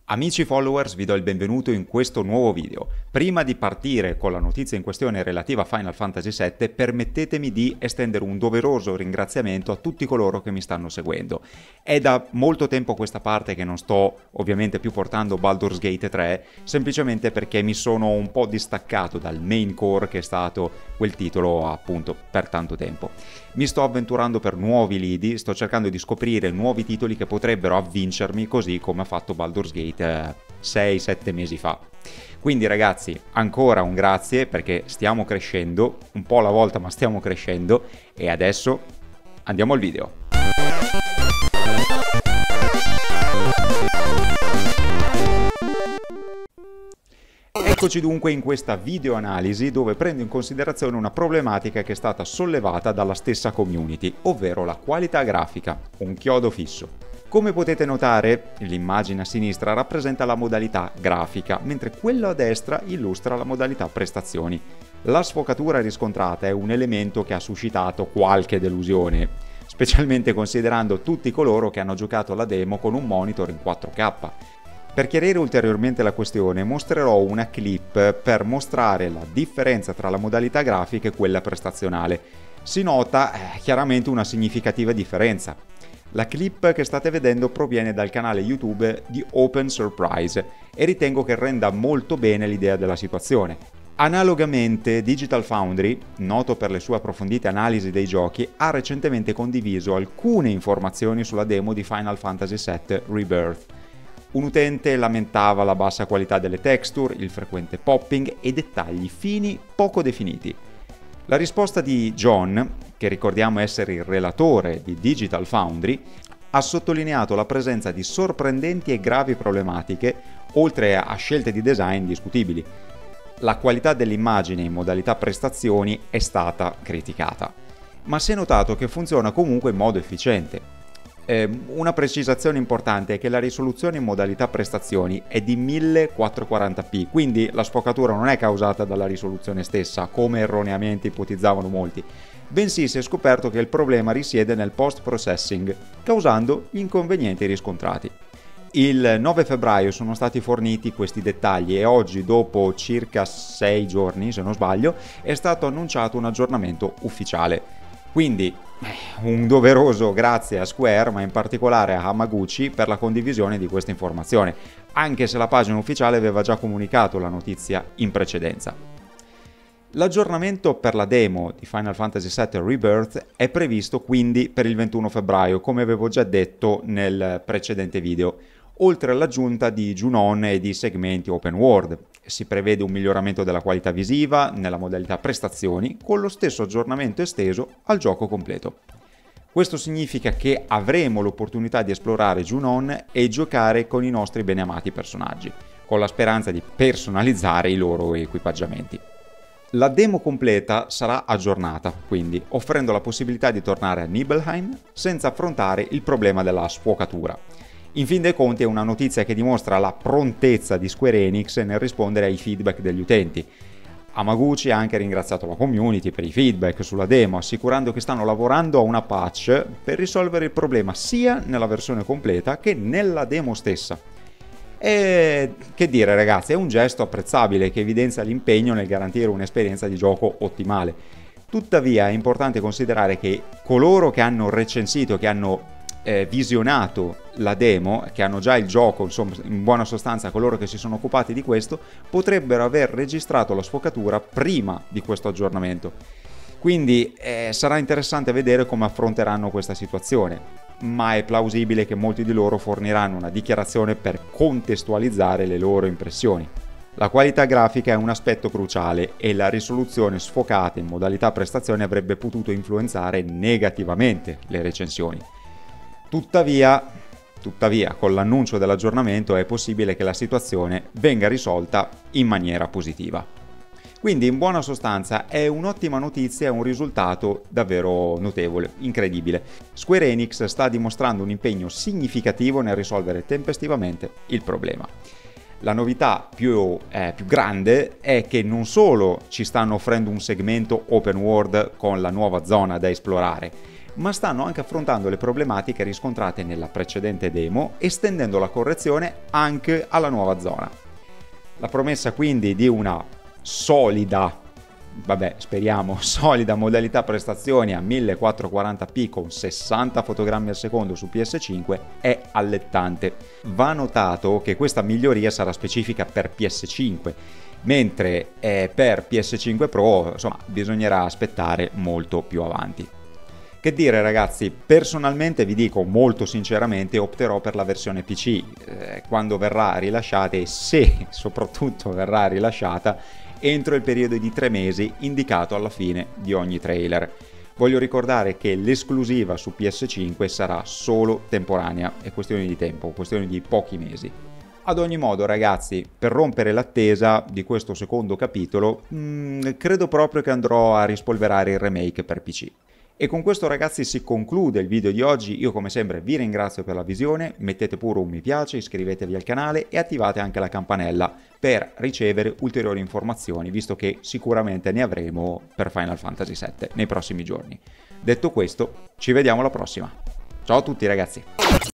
Amici followers, vi do il benvenuto in questo nuovo video. Prima di partire con la notizia in questione relativa a Final Fantasy VII, permettetemi di estendere un doveroso ringraziamento a tutti coloro che mi stanno seguendo. È da molto tempo a questa parte che non sto ovviamente più portando Baldur's Gate 3, semplicemente perché mi sono un po' distaccato dal main core che è stato quel titolo appunto per tanto tempo. Mi sto avventurando per nuovi lidi, sto cercando di scoprire nuovi titoli che potrebbero avvincermi così come ha fatto Baldur's Gate 6-7 mesi fa. Quindi ragazzi, ancora un grazie perché stiamo crescendo, un po' alla volta ma stiamo crescendo, e adesso andiamo al video. Eccoci dunque in questa videoanalisi dove prendo in considerazione una problematica che è stata sollevata dalla stessa community, ovvero la qualità grafica, un chiodo fisso. Come potete notare, l'immagine a sinistra rappresenta la modalità grafica, mentre quella a destra illustra la modalità prestazioni. La sfocatura riscontrata è un elemento che ha suscitato qualche delusione, specialmente considerando tutti coloro che hanno giocato la demo con un monitor in 4K. Per chiarire ulteriormente la questione, mostrerò una clip per mostrare la differenza tra la modalità grafica e quella prestazionale. Si nota chiaramente una significativa differenza. La clip che state vedendo proviene dal canale YouTube di Open Surprise e ritengo che renda molto bene l'idea della situazione. Analogamente, Digital Foundry, noto per le sue approfondite analisi dei giochi, ha recentemente condiviso alcune informazioni sulla demo di Final Fantasy VII Rebirth. Un utente lamentava la bassa qualità delle texture, il frequente popping e dettagli fini poco definiti. La risposta di John, che ricordiamo essere il relatore di Digital Foundry, ha sottolineato la presenza di sorprendenti e gravi problematiche, oltre a scelte di design discutibili. La qualità dell'immagine in modalità prestazioni è stata criticata, ma si è notato che funziona comunque in modo efficiente. Una precisazione importante è che la risoluzione in modalità prestazioni è di 1440p, quindi la sfocatura non è causata dalla risoluzione stessa, come erroneamente ipotizzavano molti, bensì si è scoperto che il problema risiede nel post-processing, causando gli inconvenienti riscontrati. Il 9 febbraio sono stati forniti questi dettagli e oggi, dopo circa 6 giorni, se non sbaglio, è stato annunciato un aggiornamento ufficiale. Quindi un doveroso grazie a Square, ma in particolare a Hamaguchi, per la condivisione di questa informazione, anche se la pagina ufficiale aveva già comunicato la notizia in precedenza. L'aggiornamento per la demo di Final Fantasy VII Rebirth è previsto quindi per il 21 febbraio, come avevo già detto nel precedente video, oltre all'aggiunta di Junon e di segmenti open world. Si prevede un miglioramento della qualità visiva nella modalità prestazioni, con lo stesso aggiornamento esteso al gioco completo. Questo significa che avremo l'opportunità di esplorare Junon e giocare con i nostri beneamati personaggi, con la speranza di personalizzare i loro equipaggiamenti. La demo completa sarà aggiornata, quindi, offrendo la possibilità di tornare a Nibelheim senza affrontare il problema della sfocatura. In fin dei conti è una notizia che dimostra la prontezza di Square Enix nel rispondere ai feedback degli utenti. Hamaguchi ha anche ringraziato la community per i feedback sulla demo, assicurando che stanno lavorando a una patch per risolvere il problema sia nella versione completa che nella demo stessa. E che dire ragazzi, è un gesto apprezzabile che evidenzia l'impegno nel garantire un'esperienza di gioco ottimale. Tuttavia è importante considerare che coloro che hanno recensito, che hanno visionato la demo, che hanno già il gioco, insomma in buona sostanza coloro che si sono occupati di questo, potrebbero aver registrato la sfocatura prima di questo aggiornamento. Quindi sarà interessante vedere come affronteranno questa situazione, ma è plausibile che molti di loro forniranno una dichiarazione per contestualizzare le loro impressioni. La qualità grafica è un aspetto cruciale e la risoluzione sfocata in modalità prestazione avrebbe potuto influenzare negativamente le recensioni. Tuttavia, con l'annuncio dell'aggiornamento è possibile che la situazione venga risolta in maniera positiva. Quindi, in buona sostanza, è un'ottima notizia e un risultato davvero notevole, incredibile. Square Enix sta dimostrando un impegno significativo nel risolvere tempestivamente il problema. La novità più grande è che non solo ci stanno offrendo un segmento open world con la nuova zona da esplorare, ma stanno anche affrontando le problematiche riscontrate nella precedente demo, estendendo la correzione anche alla nuova zona. La promessa quindi di una solida, speriamo solida modalità prestazioni a 1440p con 60 fotogrammi al secondo su PS5 è allettante. Va notato che questa miglioria sarà specifica per PS5, mentre per PS5 Pro insomma bisognerà aspettare molto più avanti. Che dire ragazzi, personalmente vi dico molto sinceramente opterò per la versione PC quando verrà rilasciata, e se soprattutto verrà rilasciata entro il periodo di 3 mesi indicato alla fine di ogni trailer. Voglio ricordare che l'esclusiva su PS5 sarà solo temporanea, è questione di tempo, questione di pochi mesi. Ad ogni modo ragazzi, per rompere l'attesa di questo secondo capitolo, credo proprio che andrò a rispolverare il remake per PC. E con questo ragazzi si conclude il video di oggi. Io come sempre vi ringrazio per la visione, mettete pure un mi piace, iscrivetevi al canale e attivate anche la campanella per ricevere ulteriori informazioni, visto che sicuramente ne avremo per Final Fantasy VII nei prossimi giorni. Detto questo, ci vediamo alla prossima. Ciao a tutti ragazzi!